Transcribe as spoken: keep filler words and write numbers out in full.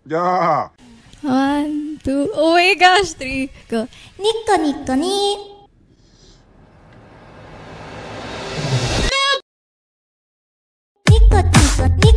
Yeah. One, two, oh my gosh, three, go. Nico nico ni. Nico nico ni.